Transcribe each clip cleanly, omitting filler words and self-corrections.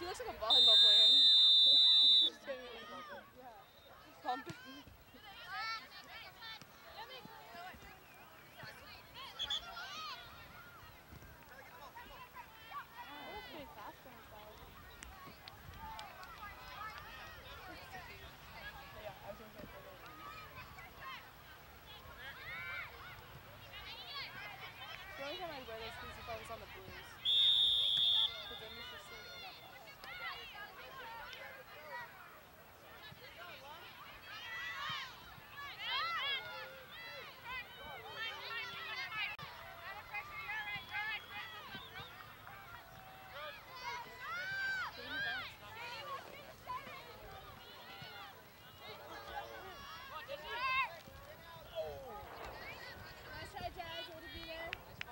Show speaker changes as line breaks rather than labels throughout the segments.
looks like a volleyball player. Yeah. Pumping. The only time I'd wear those things if I was on the Blues. Because then it's just like not fast. Nice try, Jazz. Way to be there.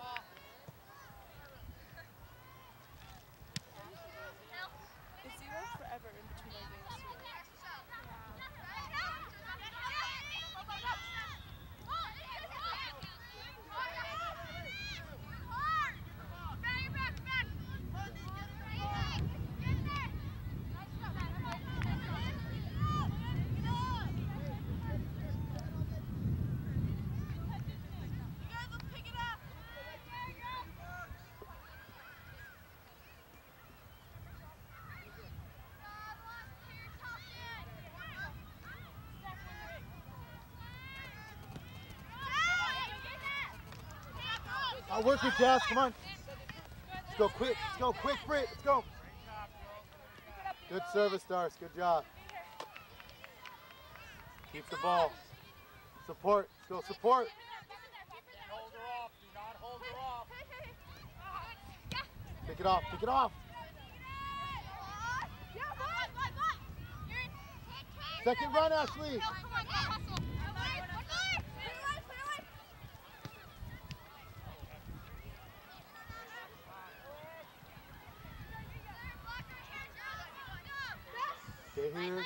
It's 0 forever in between our games.
I'll work with Jazz, come on. Let's go quick, Britt, let's go. Good service, Stars, good job. Keep the ball. Support, let's go, support.
Hold her off, do not hold her off.
Pick it off. Second run, Ashley. Stay here.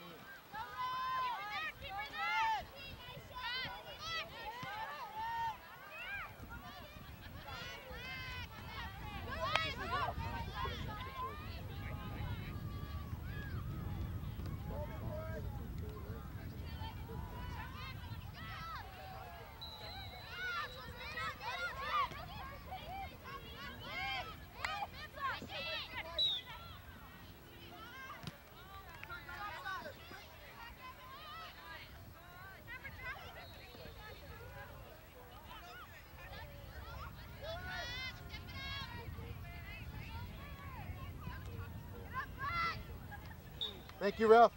Thank you, ref.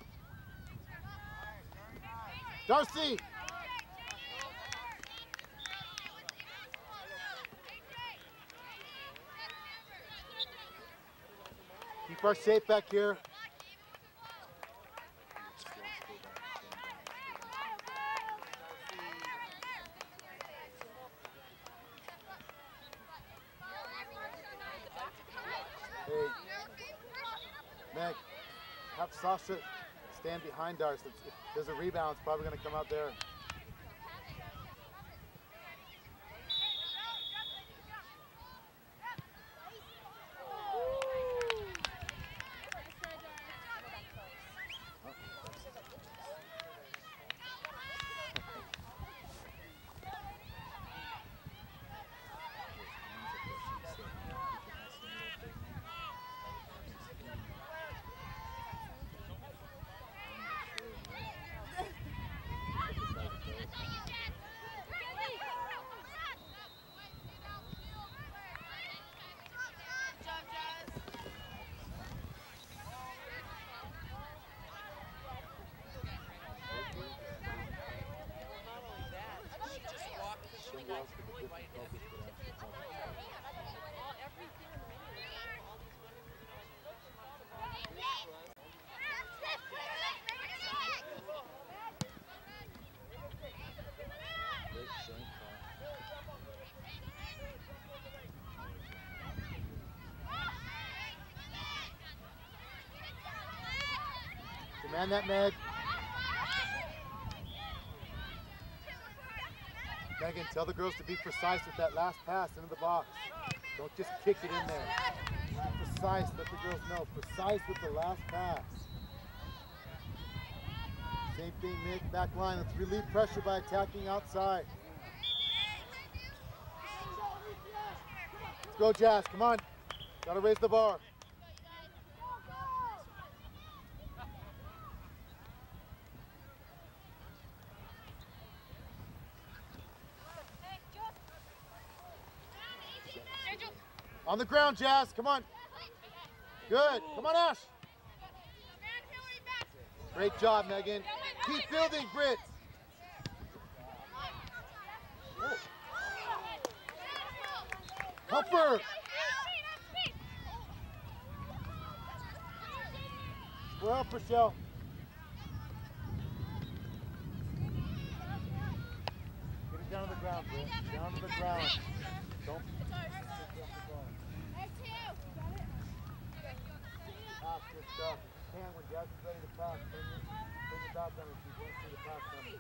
Darcy. Keep our shape back here. Hey, Meg, have Sasha stand behind Darcy. If there's a rebound, it's probably going to come out there. Demand that, Meg. Megan, tell the girls to be precise with that last pass into the box. Don't just kick it in there. precise. Let the girls know. Precise with the last pass. Same thing, Nick. Back line. Let's relieve pressure by attacking outside. Let's go, Jazz. Come on. Gotta raise the bar. On the ground, Jazz. Come on. Good. Come on, Ash. Great job, Megan. Keep building, Britt. Help her. Square up, Rochelle. Get it down to the ground, Britt. Down to the ground. Don't. Pass, good stuff. You can when Jazz is ready to pass. Bring your back on her so you won't see the pass coming.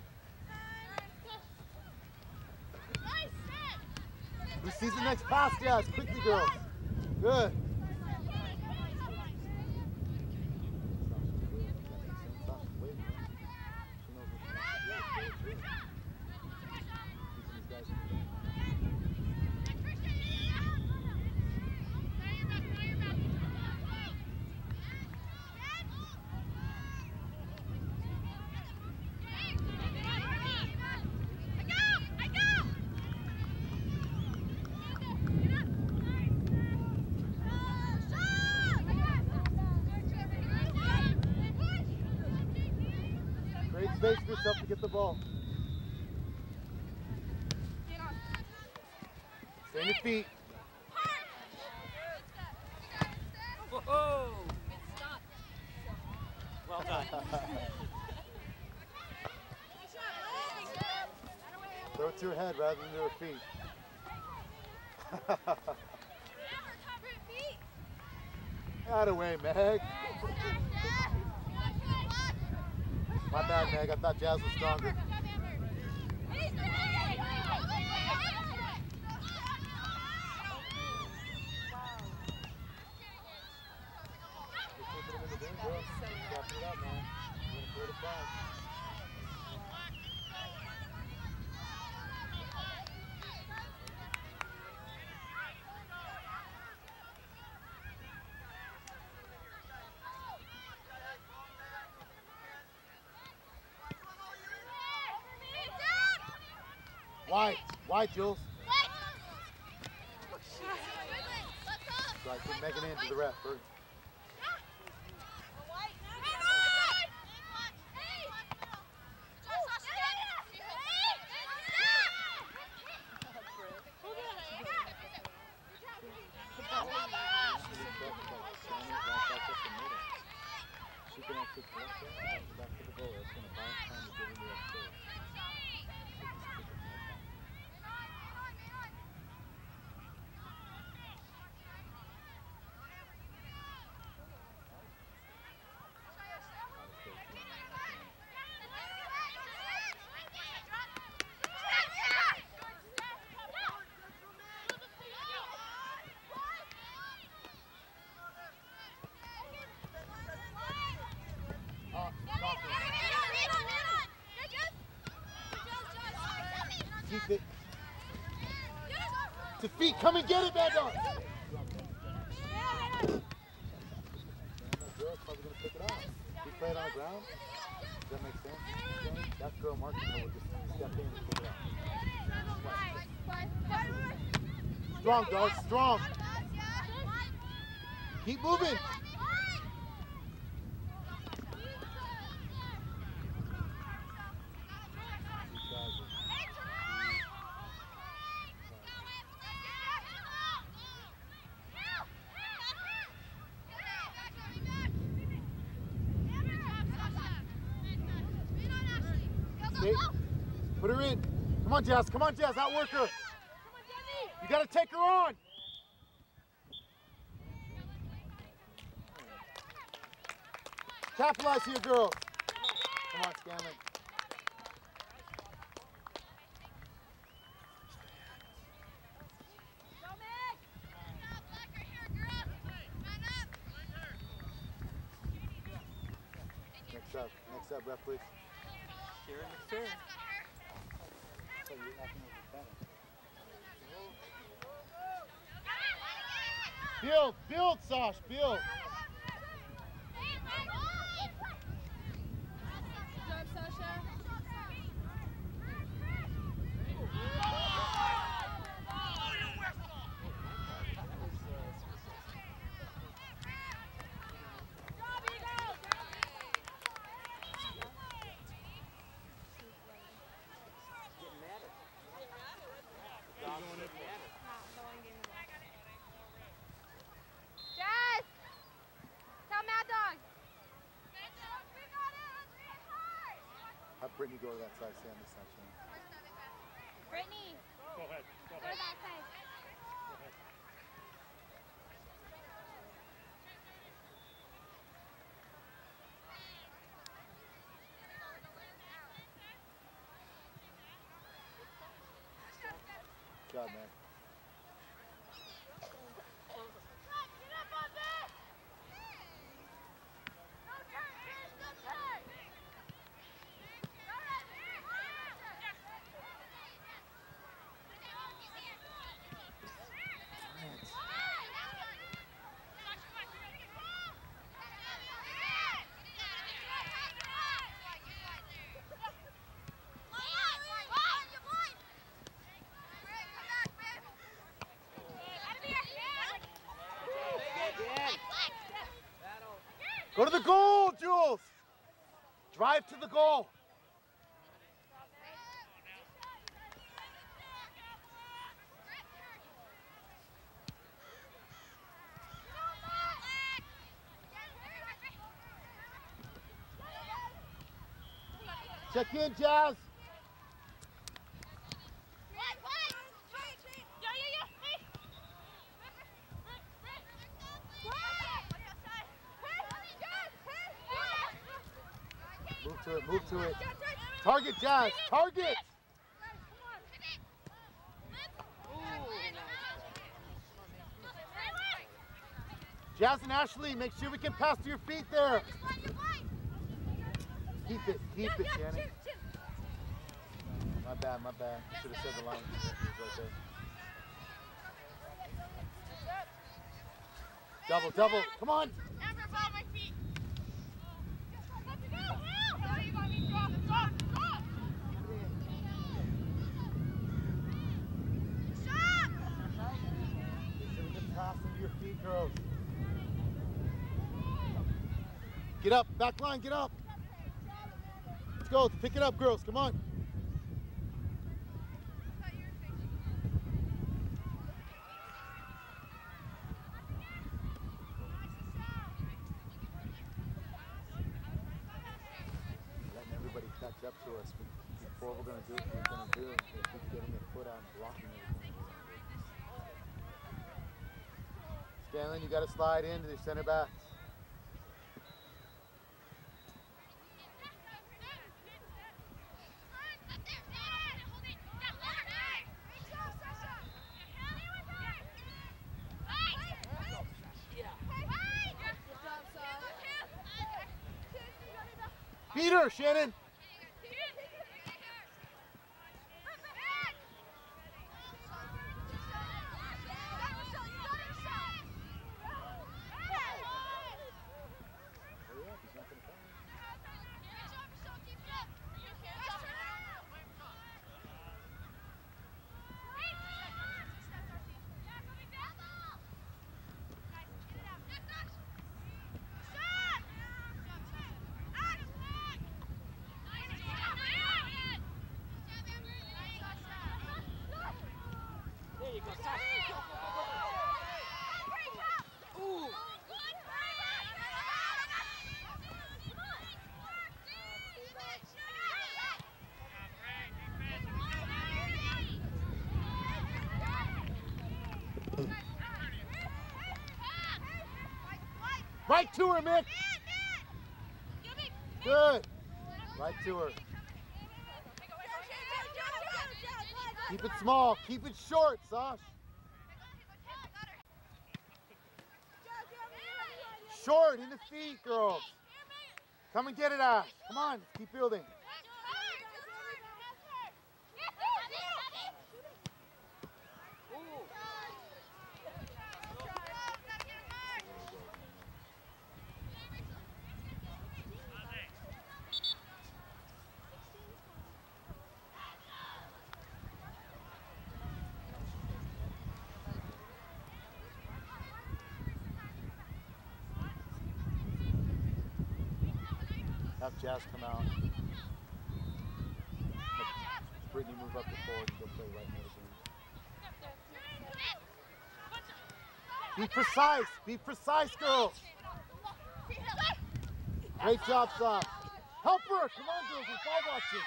Who sees the next pass, Jazz? Quickly, girls. Good. Space for yourself to get the ball. Stay on your feet.
Whoa! Well done.
Throw it to her head rather than to her feet. Out of way, Meg. My bad, Meg. I thought Jazz was stronger. Wide, Jules. Right, keep making it into the ref. Hurry. She can actually collect that back to the goal. It's going to bounce time to get into that stage. Keep it. To feet, come and get it, Mad Dog. That girl's probably going to pick it up. We play it on the ground. Does that make sense? That girl marking her will just step in and pick it up. Strong, dog, strong. Keep moving. Put her in. Come on, Jazz. Come on, Jazz. Outwork her. You got to take her on. Capitalize here, girls. Come on, Scanlon. Next up, ref, please.
Sharon McSharon.
So you're acting as a center. Build, Sash, build.
Good job, Sasha. Jess! Tell Mad Dog!
Have Brittany go to that side, stay on this side, Shane.
Brittany!
Go ahead.
Go to that side.
Good job, man. Go to the goal, Jules! Drive to the goal! Check in, Jazz! Move to it. Target, Jazz, target! Jazz and Ashley, make sure we can pass to your feet there. Keep it, Shannon. My bad. I should have said the line right there. Double, come on. Pass into your feet, girls. Get up, back line, get up. Let's go, pick it up, girls, come on. Letting everybody catch up to us before we're going to do what we're going to do. They keep getting their foot out and blocking everything. Scanlon, you got to slide into the center back. Beat her, Shannon. Right to her, Mick. Good. Right to her. Keep it small. Keep it short, Sash. Short in the feet, girls. Come and get it, Ash. Come on, keep building. Have Jazz come out. Have Brittany move up the forward and go play right middle game. Be precise. Be precise, girls. Great job, Soft. Help her. Come on, girls. We're ball watching.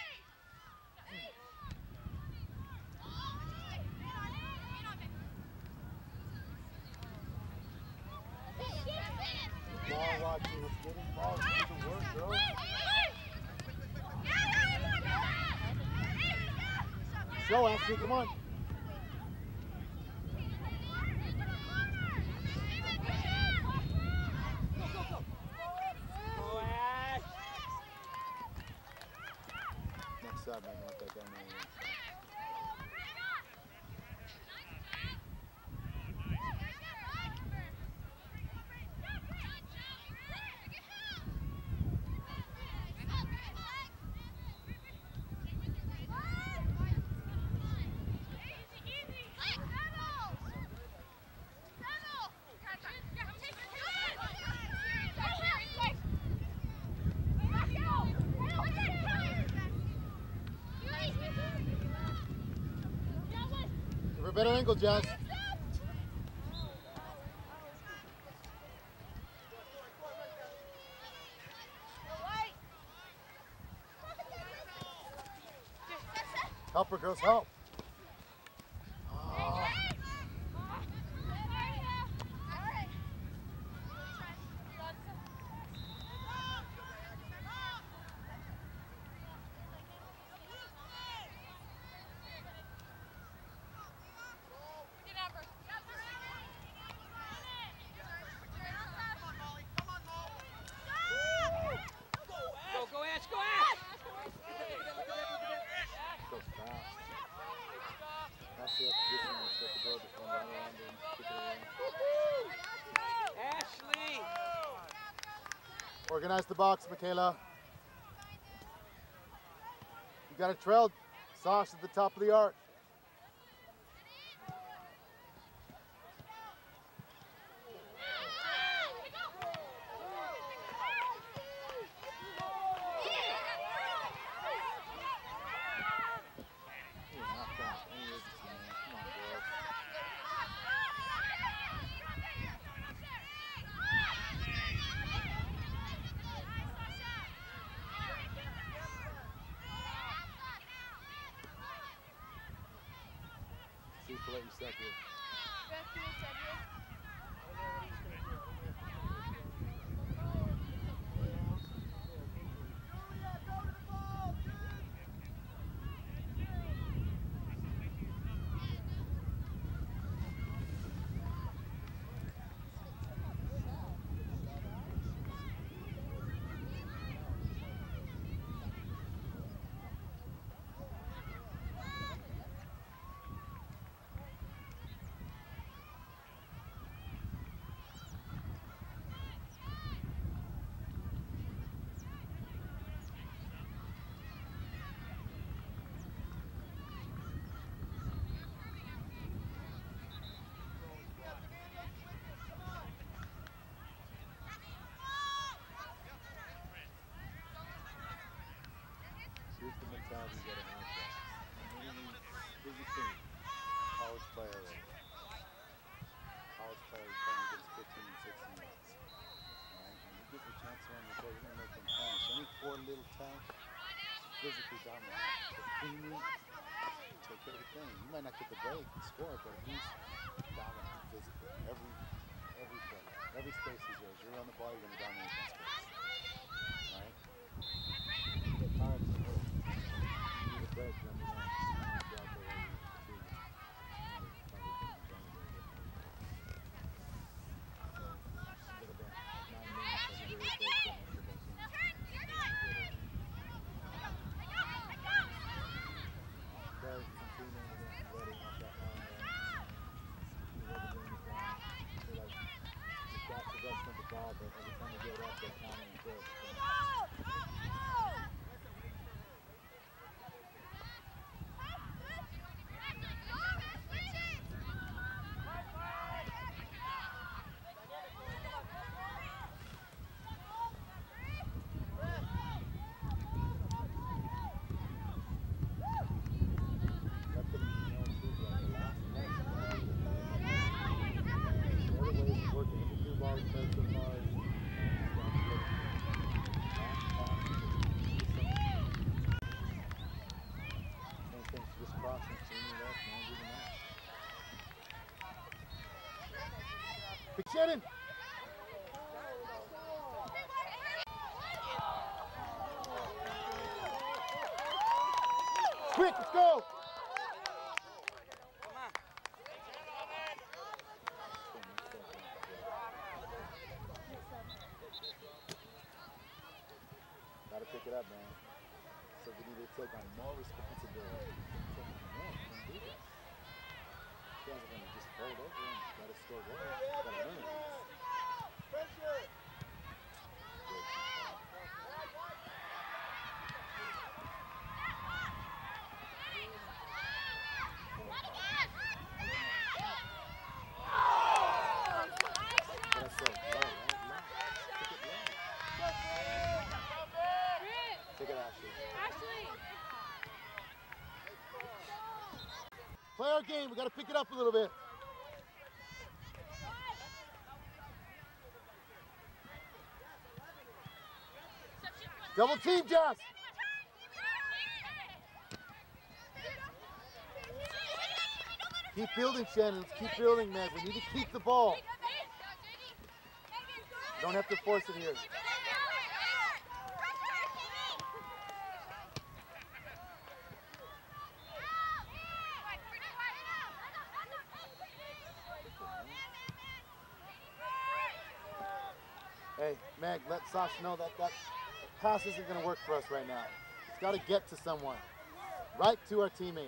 Ball watching. Let's get his ball. Let's do the work, girls. Show, Ashley. Come on. Next side, man. Want that guy now. Give her a better angle, Jazz. Help her, girls, help. Oh.
Go, Ash, go, Ash!
So fast. That's the position we're supposed to go, just run right around and kick it away.
Ashley!
Organize the box, Michaela. You got it trailed. Sash at the top of the arc. See to let you step here. Here's the mentality you gotta have. Here's the thing. College player, right? College player playing against 15 and 16 year olds. Right? And you get your chance to run the ball, you're gonna make them punish. Any 4 little tags, physically dominant. But cleanly, take care of the thing. You might not get the break, score, but at least dominant physically. Every play, every space is yours. You're on the ball, you're gonna dominate that space. Right? Times you need a break, number one. Go out there and do it. So, you got about 9 minutes. Big Shannon. Quick, let's go. Gotta pick it up, man. So we need to take on more responsibility. Can't do that. You guys are gonna just fold over and gotta score goals. Gotta learn it. Pressure. Play our game. We got to pick it up a little bit. Double team, Josh. Keep building, Shannon. Let's keep building, man. We need to keep the ball. Don't have to force it here. Hey, Meg, let Sasha know that pass isn't going to work for us right now. It's got to get to someone. Right to our teammate.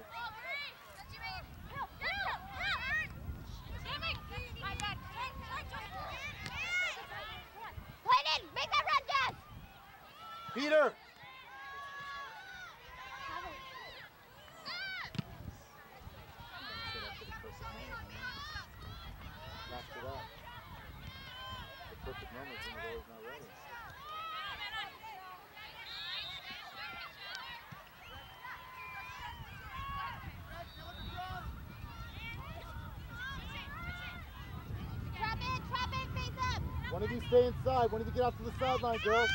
Make that run, Jess!
Peter! After that, the perfect moment when the goal is not ready.
Trap it, face up!
One of you stay inside. One of you get out to the sideline, girls.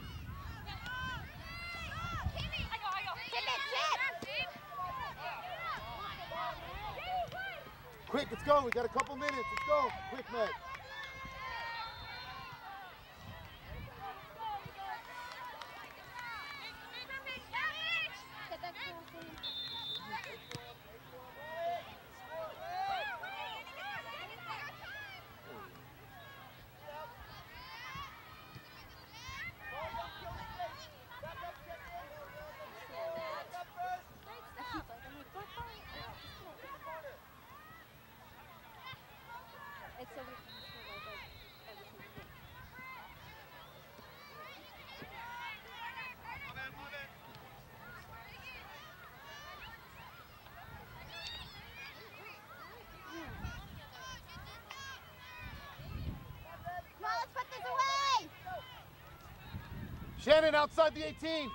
Quick, let's go. We got a couple minutes. Let's go. Quick, Meg.
It's so weird. Every single thing.
Come on, let's put this away!
Shannon, outside the 18. He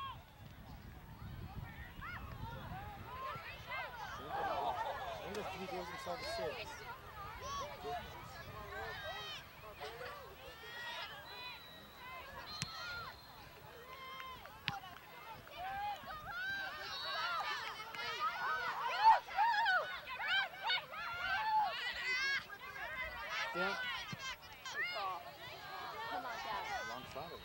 goes inside the 6. Yeah.
Come on, Dad.
Wrong side of it.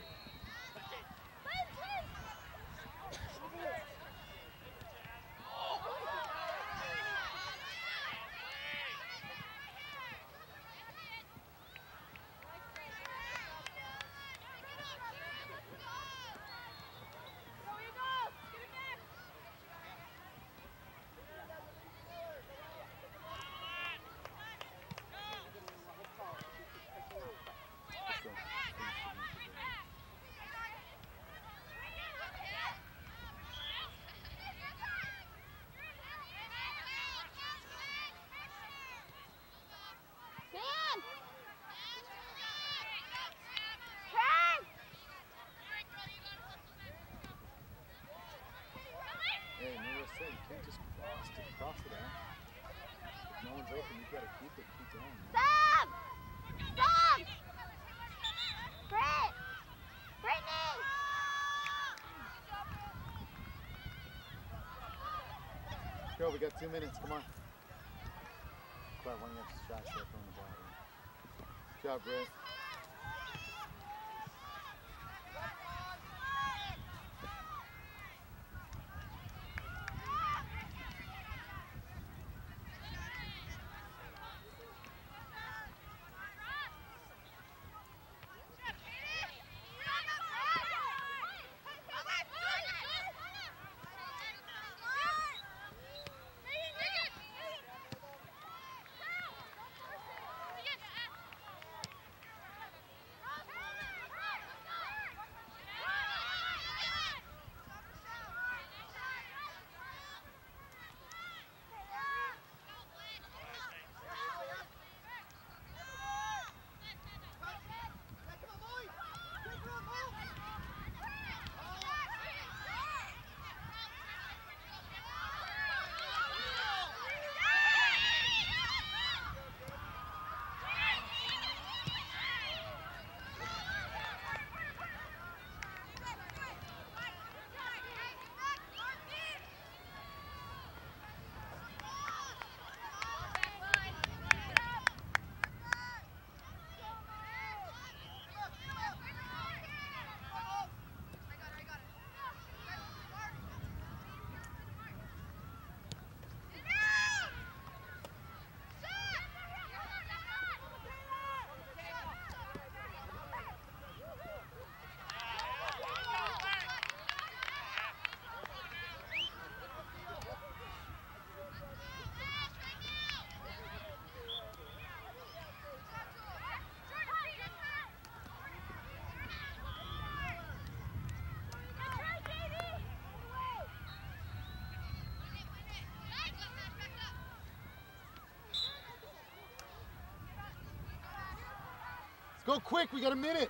Hey, remember I said, you can't just cross it out. If no one's open, you've got to keep going.
Stop! Stop! Britt! Brittany!
Go, we got 2 minutes, come on. Clark, why don't you have to shots there from the ball? job, Brett. Go quick, we got a minute.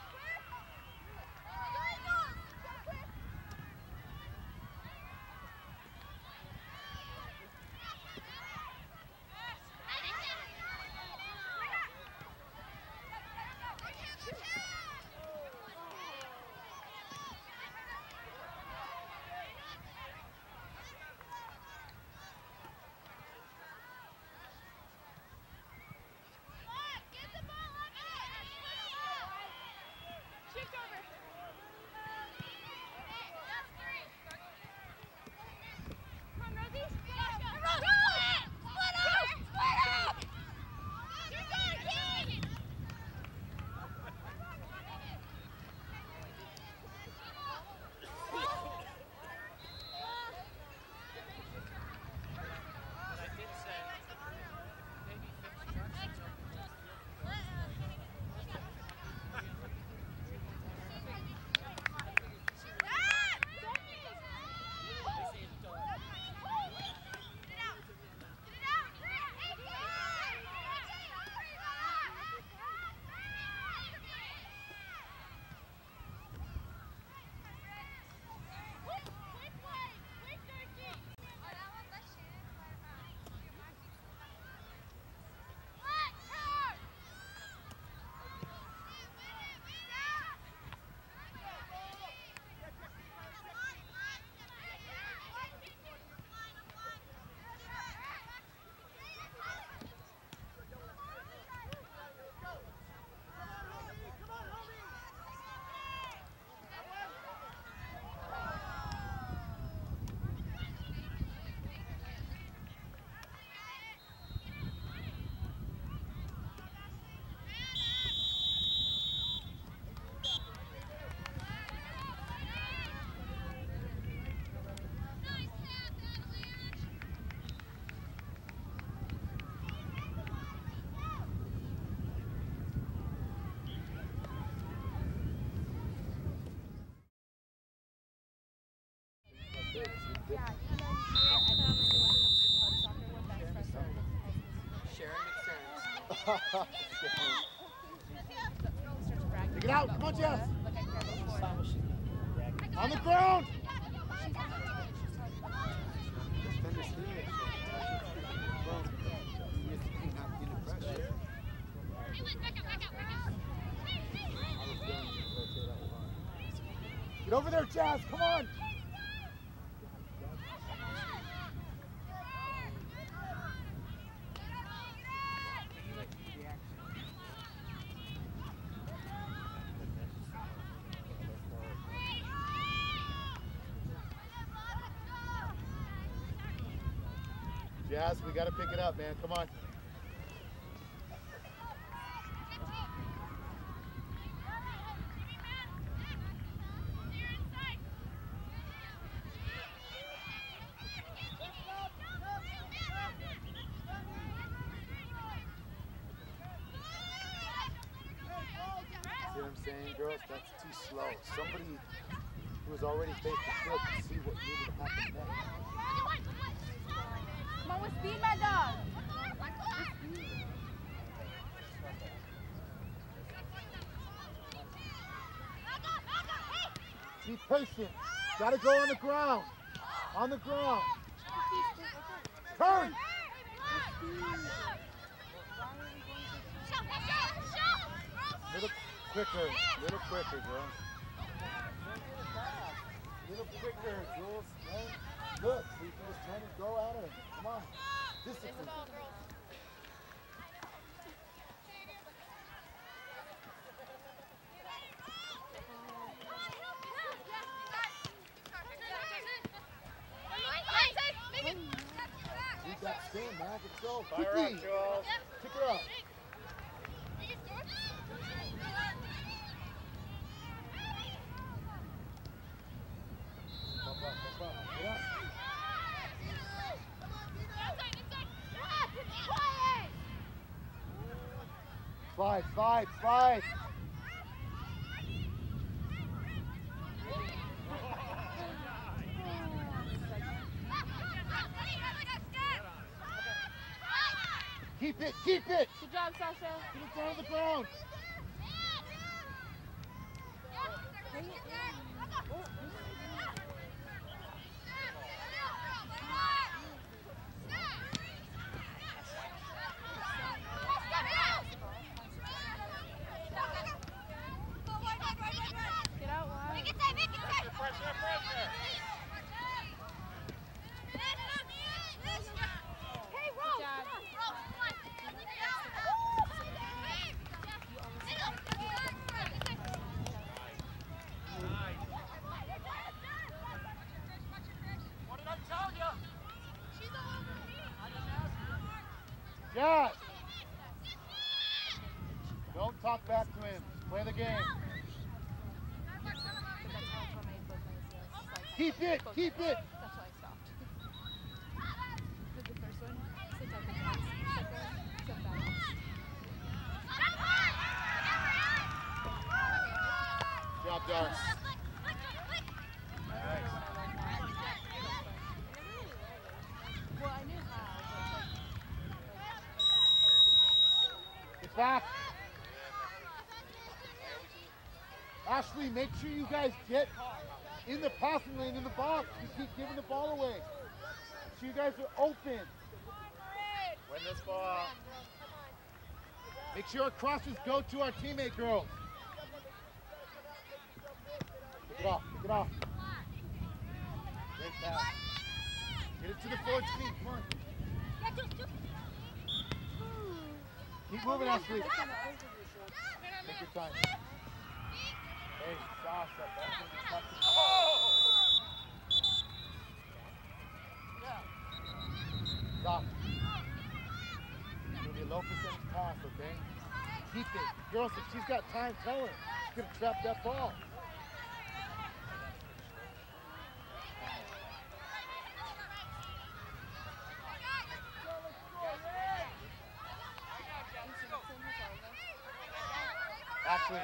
Take it out, come on, Jess. On the ground. Get over there, Jazz, come on. Jazz, we got to pick it up, man. Come on. See what I'm saying, girls? That's too slow. Somebody who was already faced the field could see what needed to happen next.
Come on with speed, my dog.
Be patient. Gotta go on the ground. On the ground. Turn. Little quicker, girl. Little quicker, Jules. Look, so you can just turn and go at her. Come on. Discipline. Keep that spin, man. Let's go.
Fire up,
Quickly.
Jules.
Pick her up. Pop up. Get up. Slide. Keep it.
Good job, Sasha.
Get it down on the ground.
Hang it in. Get out wide.
Pressure.
Good job.
What did I tell you?
Jazz. Don't talk back to him. Play the game.
But that's how I told my both my ACLs.
Keep it.
That's why I stopped. Did the first one, since I picked up, second one, except that one.
Job, Dars.
Well, I knew how,
Get back. Ashley, make sure you guys get in the passing lane in the box. You keep giving the ball away. Make sure you guys are open.
Win this ball.
Make sure our crosses go to our teammate girls. Pick it off. Great pass. Get it to the forward team. Come on. Keep moving, Ashley. Take your time. Hey, Sasha. Stop. It's going to be a low percentage pass, okay? Keep it. Girls, if she's got time, tell her. She's going to trap that ball. Ashley.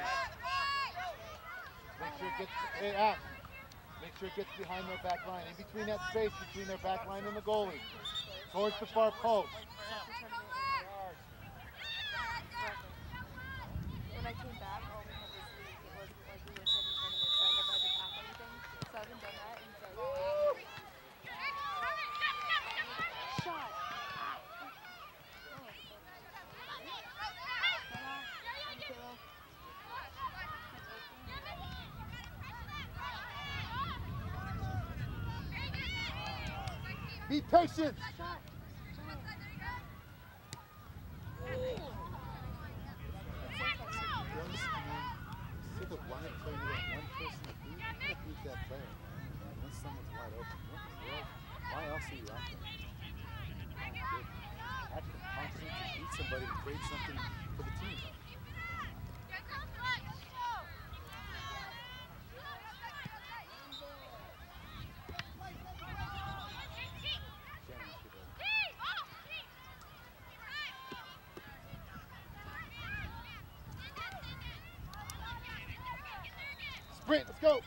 Make sure it gets behind their back line. In between that space between their back line and the goalie. Towards the far post.
When I came back, all we had this week, it wasn't like we were sitting tournament, so I never had to pack anything. So I haven't done that in Shot!
Be patient.
Shot!
See the wide player, you got one person to beat. You gotta beat that player. Once someone's wide open, what in the world? Why else are you out there? create something for the team. Sprint, let's go.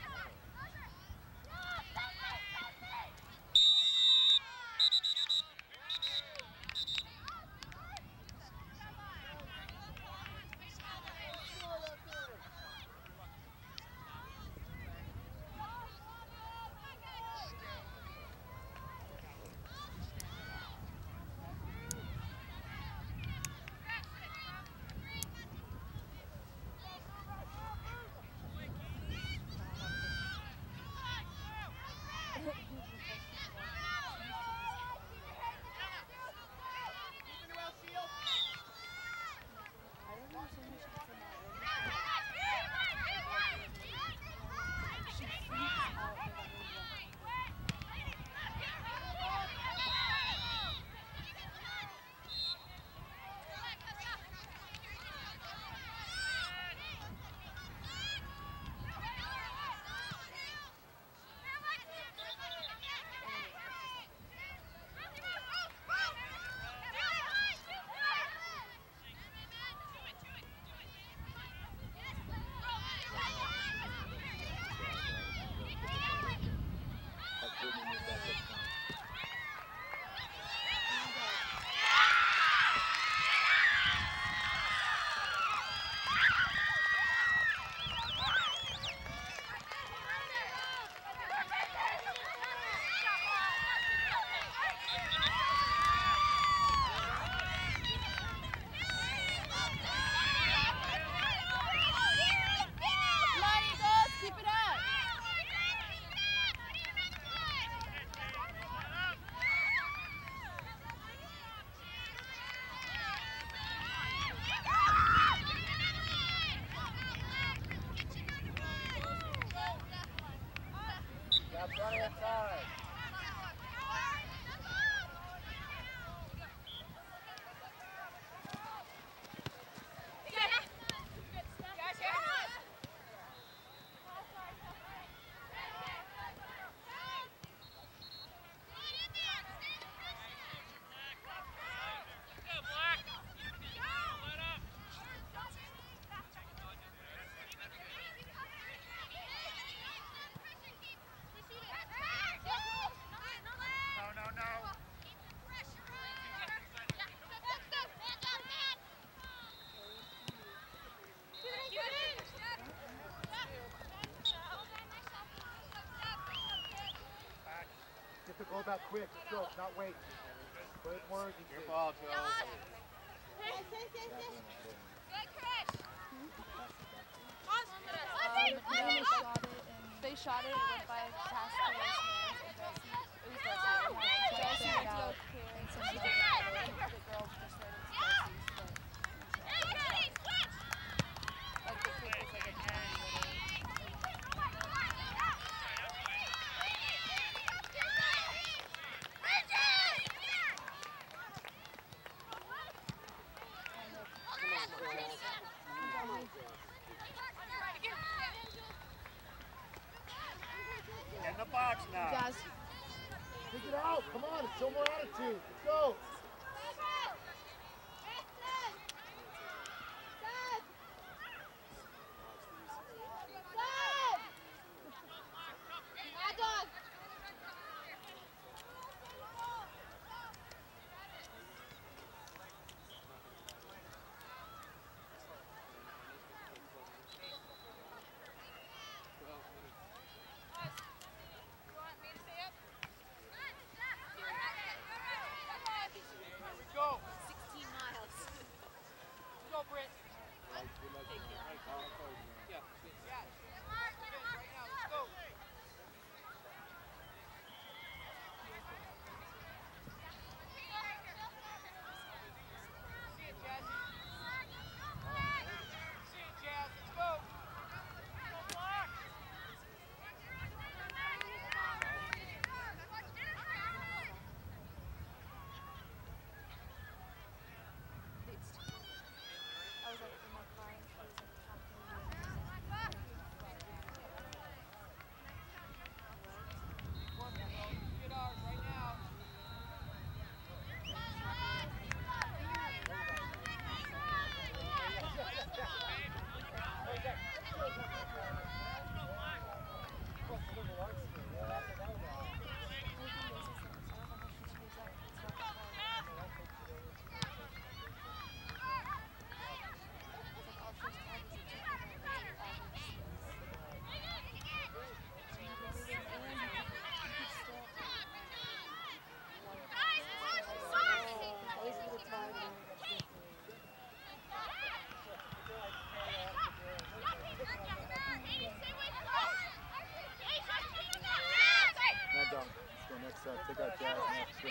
Get the goal back quick. Let's go. Not wait. Put it more urgency.
Your ball, Joe.
They shot it, it went by past the hands, and Darcy, it was Darcy, went out clear, and so the girl just right into Darcy's foot. Like the kick was like a tiny little.
In the box now.
Jazz.
Pick it out. Come on. Show more attitude. Let's go.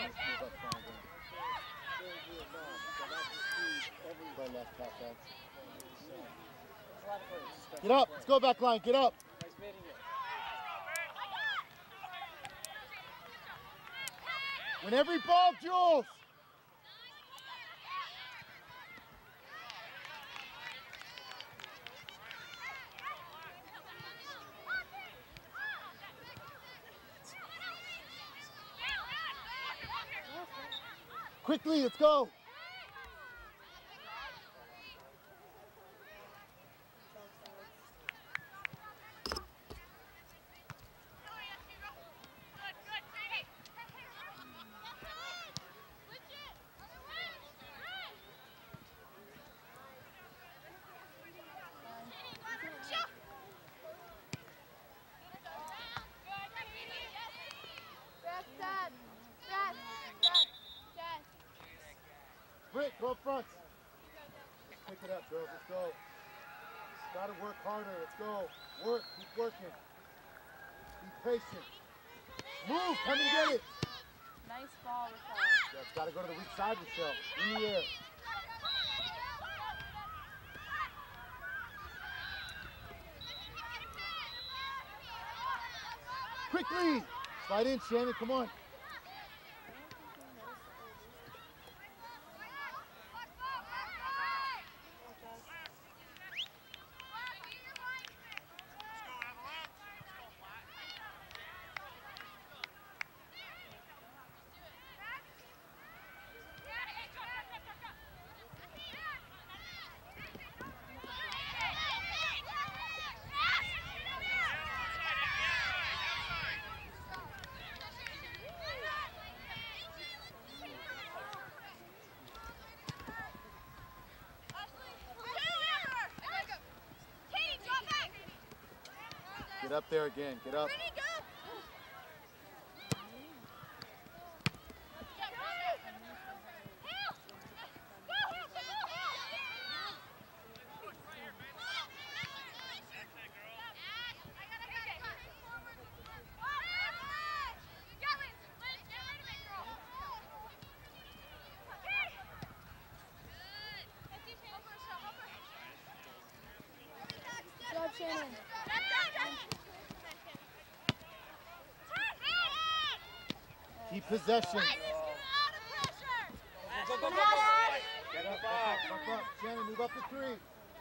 move up front again. Play left halfback. Get up. Let's go back line. Get up.
Nice meeting you.
Win every ball, Jules. Quickly, let's go. Britt, go up front. Pick it up, girls. Let's go. Gotta work harder. Let's go. Work. Keep working. Be patient. Move. Come and get it.
Nice ball, Rochelle.
Yeah, it's gotta go to the weak side, Rochelle. In the air. Quickly. Slide in, Shannon. Come on. Get up there again. Get up.
Good job, Shannon.
Keep possession.
Go.
Get up, up. Shannon, move up to 3.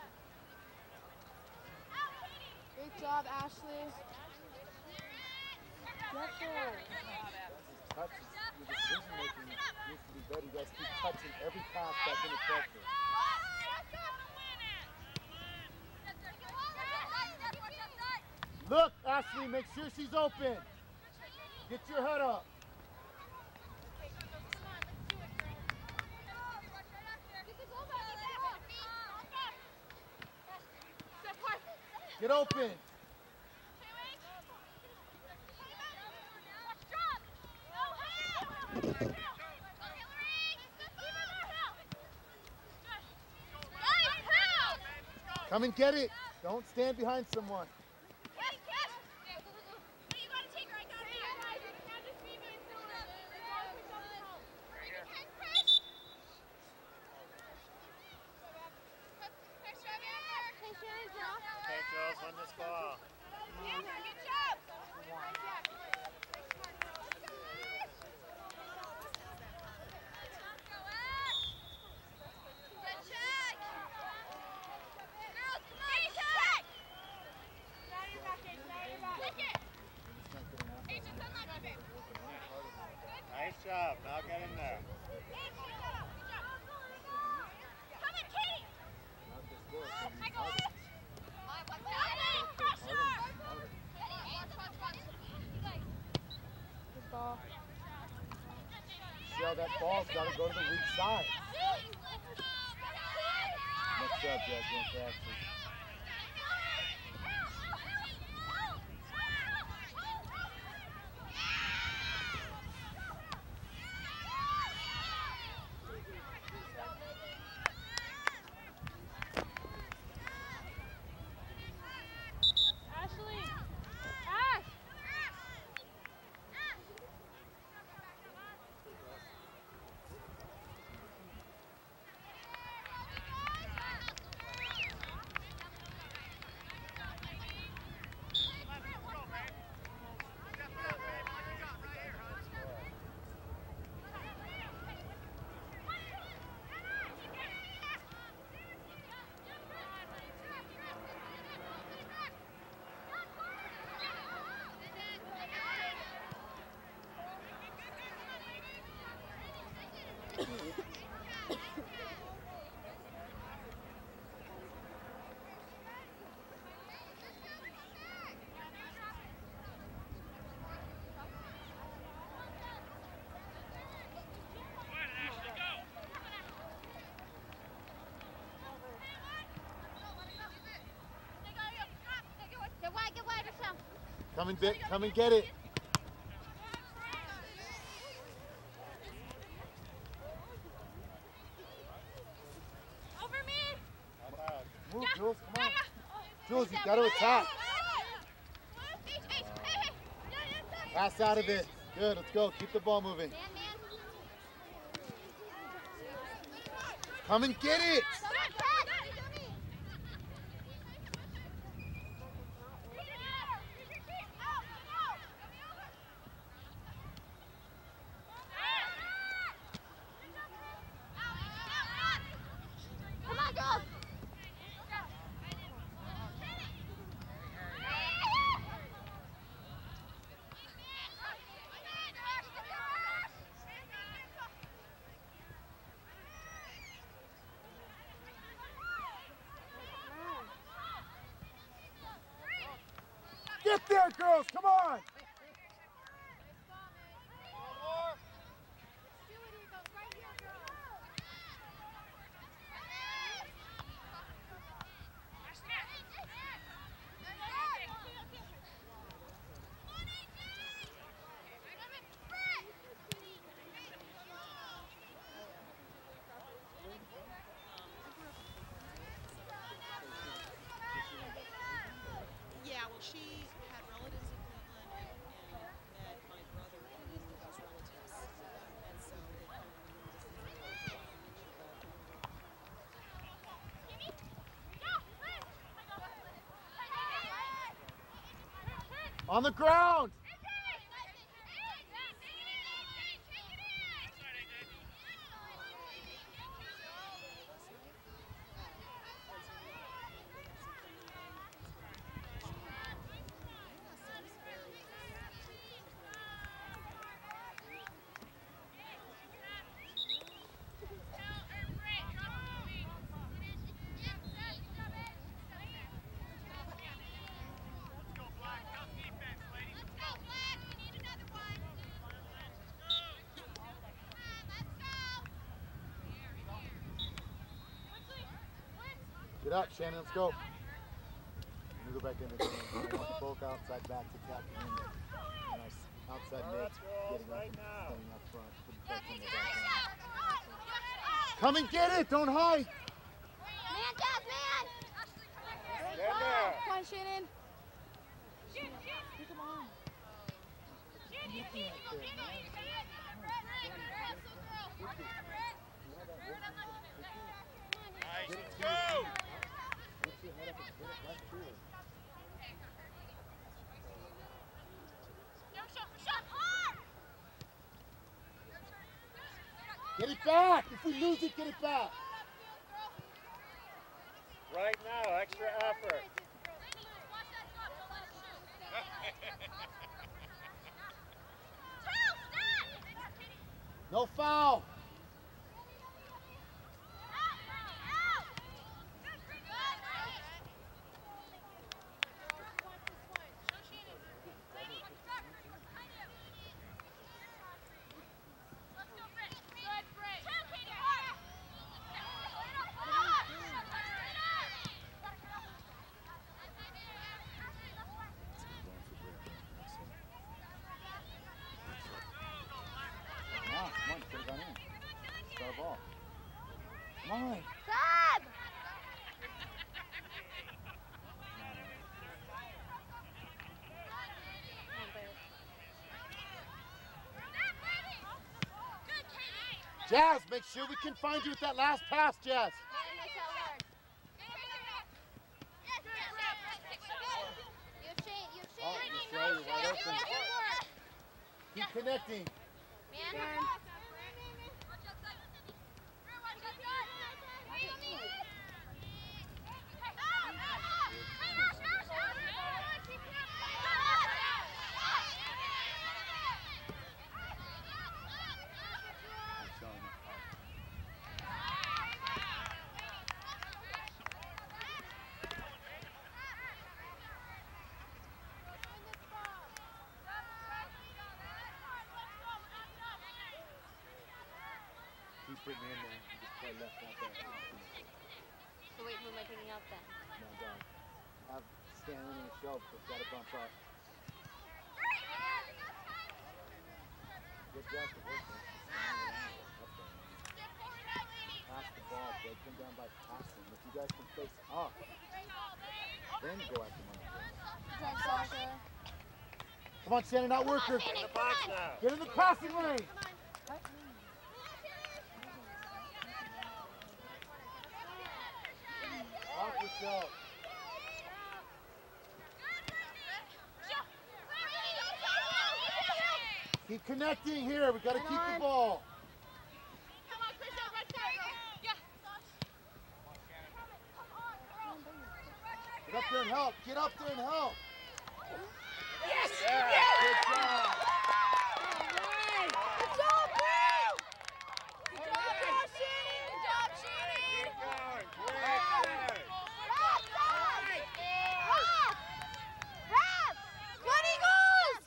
Great job, Ashley. Get there.
Touch, your decision making needs to be better. You guys keep touching every pass back into pressure. Look, Ashley, make sure she's open. Get your head up. Get open. Come and get it. Don't stand behind someone.
Okay, girls, win this ball. Nice job. Now get in there.
Good ball.
See how that ball's got to go to the weak side. Next up, Jasmine, practice.
Ashley. Ash.
Come and get it.
Over me.
Move, Jules, come on. Jules, you got to attack. Pass out of it. Good, let's go. Keep the ball moving. Come and get it.
Come on, girls.
Get there, girls, come on.
Yeah, well, she had relatives in Cleveland and met my brother and his relatives. And so they kind of
On the ground. Get up, Shannon, let's go. Let me go back in the game. I want the bulk outside backs attacking in there. Nice outside mids, getting up and staying up front. Putting pressure in the back line. Come and get it, don't hide.
Man, Jazz, man.
Stand there.
Come on, Shannon.
Come on.
Nice. Go.
Get it back. If we lose it, get it back.
Right now, extra effort.
No foul. Come on, put it on in. Start a ball. Come on.
Sub!
Jazz, make sure we can find you with that last pass, Jazz. Oh, Michelle, you're wide open. Keep connecting. Keep putting me in there. You just play left out there.
So wait, who am I taking out then?
No, don't. Have Stanley and Michelle, but got to bump up. Good job for working. Pass the ball, break them down by passing. If you guys can face up, then go at them on the break.
Drive Sasha.
Come on, Shannon, not worker.
In the box now.
Get in the passing lane. Off yourself. Keep connecting here. We got to keep the ball. Get up there and help. Get up there and help.
Yes!
Yeah, good job.
Good job, Bill! Good job, Shannon! Good job, Shannon!
Keep going. Quick.
Good Eagles!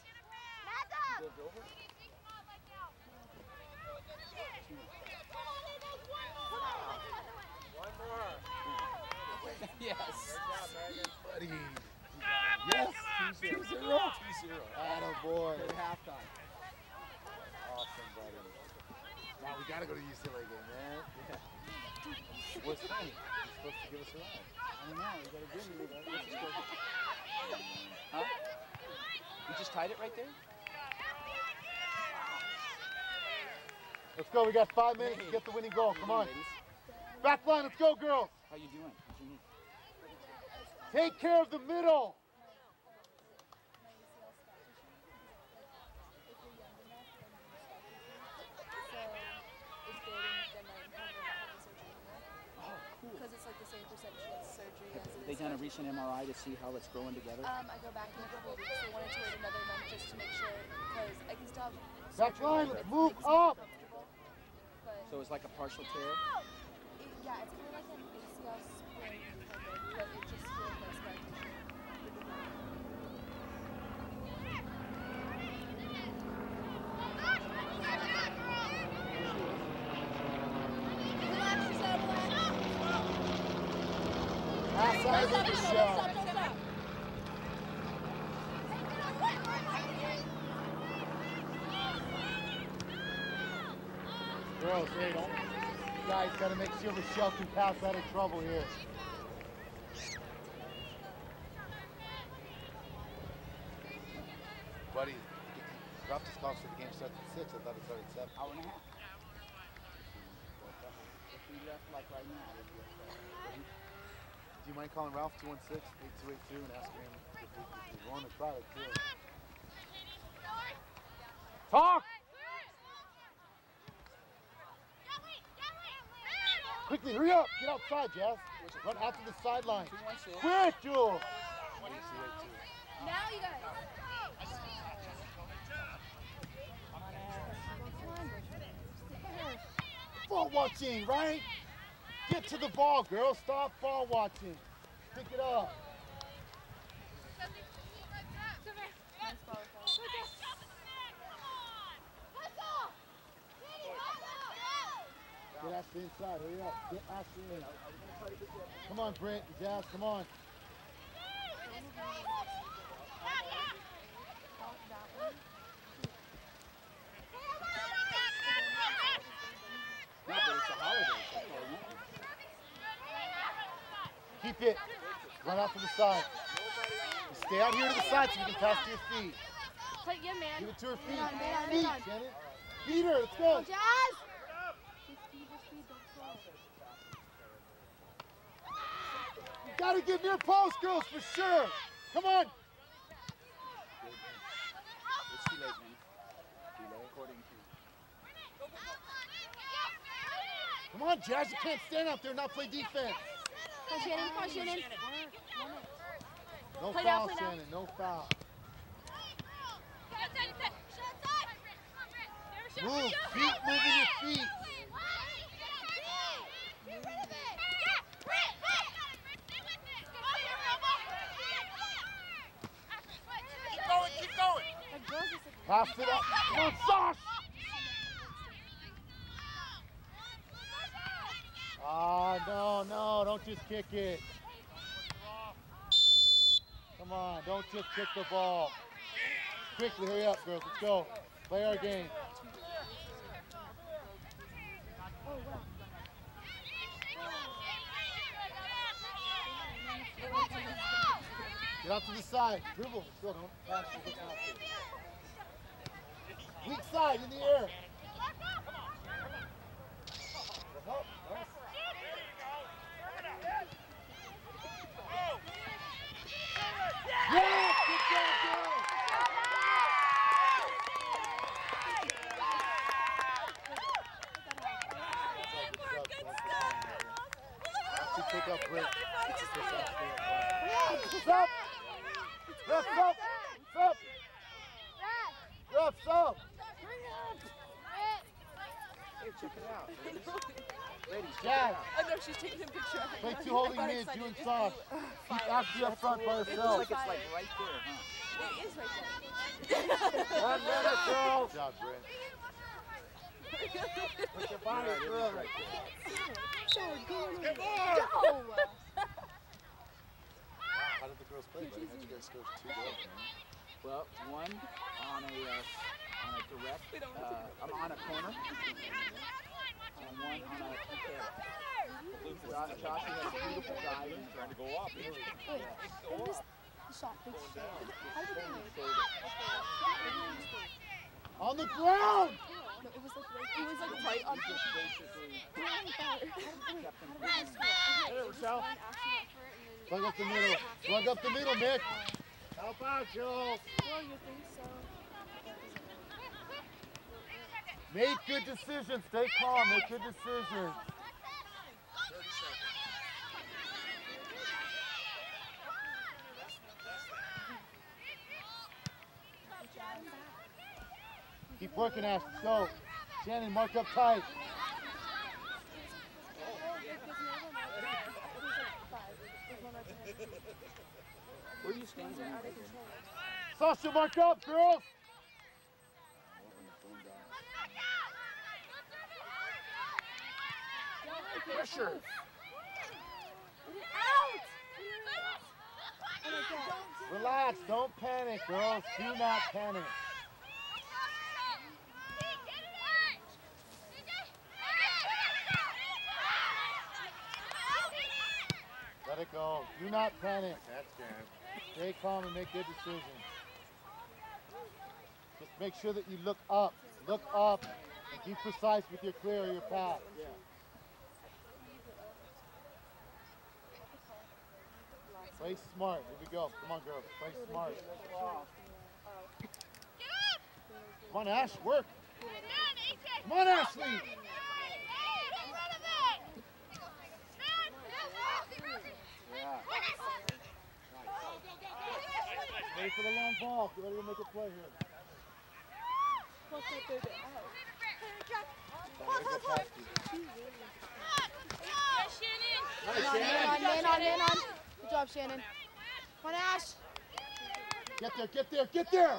One more.
Yes.
Buddy.
Yes. 2-0. 2-0.
Attaboy.
At halftime.
Awesome, buddy. Now we gotta go to UCLA game, man.
Yeah.
What's funny? You're supposed to give us a ride.
I don't know. You got to give me that. What's the score? Huh? You just tied it right there?
Let's go. We got 5 minutes to get the winning goal. Come on. Back line. Let's go, girls.
How you doing? What you need?
Take care of the middle.
Because it's like the same percentage of surgery as it
They
is.
done a recent MRI to see how it's growing together?
I go back in a couple of weeks. They wanted to wait another month just to make sure, because I can still have
Back
surgery,
line.
but
Let's
it
move
makes me
up.
uncomfortable. But
So it's like a partial tear?
yeah, it's kind of like an ACL sprain, kind of, but it just feels like scar tissue.
Pass out of Michelle. Girls, hey, don't. You guys gotta make sure Michelle can pass out of trouble here. Buddy, dropped his call so the game starts at 6. I thought it started at 7.
Hour and a half. If we left like right now, it'd be okay.
Do you mind calling Ralph 216-8282 and asking him if he's willing to try it too? Talk! Quickly, hurry up! Get outside, Jazz. Run out to the sideline.
216.
Quick, Jewel!
Now you guys.
Ball watching, right? Get to the ball, girl. Stop ball watching. Pick it up.
Nice ball,
Get Ashley inside. Hurry up. Get Ashley in. Come on, Brent. Jazz, come on.
No, but it's a holiday. So that's all I want.
Keep it. Run out to the side. Stay out here to the side so you can pass to your feet.
Play again, man.
Give it to her feet.
Man, man,
Feet,
man.
Shannon. Beat her. Let's go.
Jazz! Speed, don't slow.
You gotta get near post, girls, for sure. Come on.
It's too late, man. Too late, according to you.
Come on, Jazz. You can't stand out there and not play defense.
Come on, Shannon. Come on, Shannon.
No
Play
foul,
down.
Shannon. No foul. Move. Keep moving your feet.
Keep going, keep going.
Pass it up. Come on, Sash. No. Don't just kick it. Come on. Don't just kick the ball. Quickly, hurry up, girls. Let's go. Play our game. Get out to the side. Dribble. Still don't pass. Weak side in the air. Help. Nice. Yeah! Good job, girls! Pick up Rick. Stop! Ref, stop! Stop! Ref, stop!
Hey, check it out. Ladies, check
Jazz.
it out.
I know she's taking a picture.
Play two holding mids, you and Sauce. Keep Ashley up front by
It
herself.
looks like it's like right there, huh?
It is right there.
1 minute, girls. Good job, Brent. Put your body
Right, it
through
is
it.
right there.
Go!
How did the girls play, buddy? How'd you guys score 2 goals, man?
Well, one on a direct, I'm on a corner, and one on a PK. Josh had a beautiful dive.
Trying to go up.
Wait, what is the shot? Big shot. How did it go?
On the ground!
No, it was like right on the
Basically,
Hey, Rochelle. Plug up the middle. Plug up the middle, Mick. Help out, Joel.
Well, you think so?
Make good decisions. Stay calm. Make good decisions. Keep working, Ash. Let's go. Shannon, mark up tight.
where are you standing?
Sasha, mark up, girls.
Pressure.
Relax. Don't panic, girls. Do not panic. Let it go. Do not panic. That's good. Stay calm and make good decisions. Just make sure that you look up. Look up and be precise with your clear or your pass.
Yeah.
Play smart. Here we go. Come on, girls. Play smart. Come on, Ash. Work. Come on, Ashley. Yeah. Wait for the long ball. Get ready to make a play here.
Man on. Good job, Shannon. Come on, Ash.
Get there, get there, get there!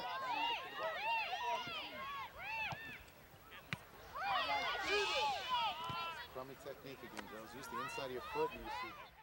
Crummy technique again, girls. Use the inside of your foot and you see.